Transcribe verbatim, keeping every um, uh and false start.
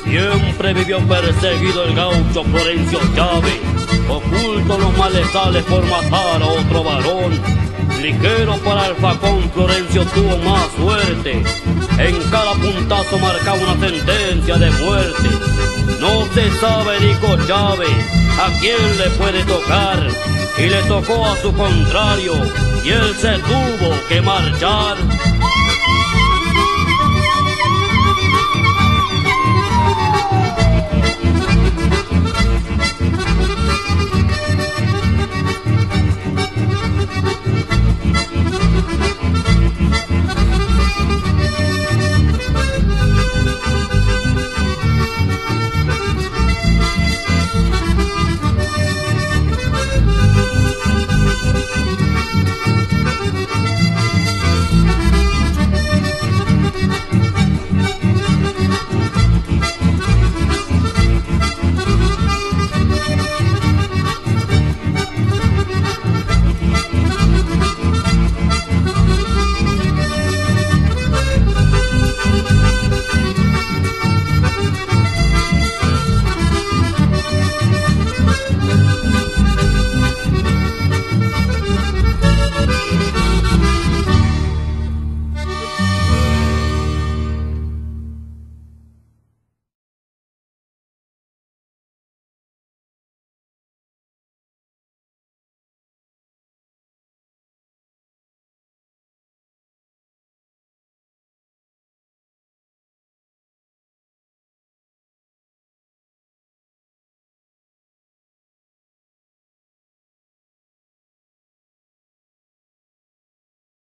Siempre vivió perseguido el gaucho Florencio Chávez, oculto los malezales por matar a otro varón. Ligero para el facón, Florencio tuvo más suerte. En cada puntazo marcaba una sentencia de muerte. No se sabe, dijo Chávez, a quién le puede tocar, y le tocó a su contrario, y él se tuvo que marchar.